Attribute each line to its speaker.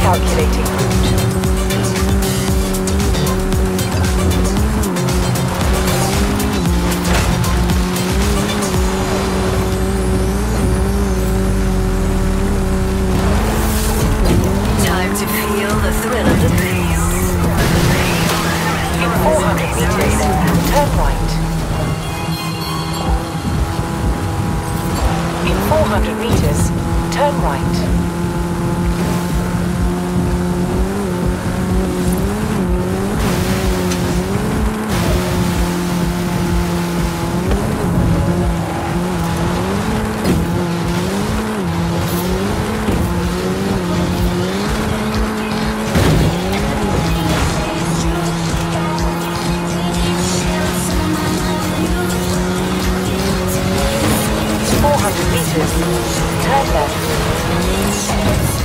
Speaker 1: Calculating route.
Speaker 2: Time to feel the thrill of the pace.
Speaker 1: In 400 meters, turn right. In 400 meters, turn right. 400 meters, turn left.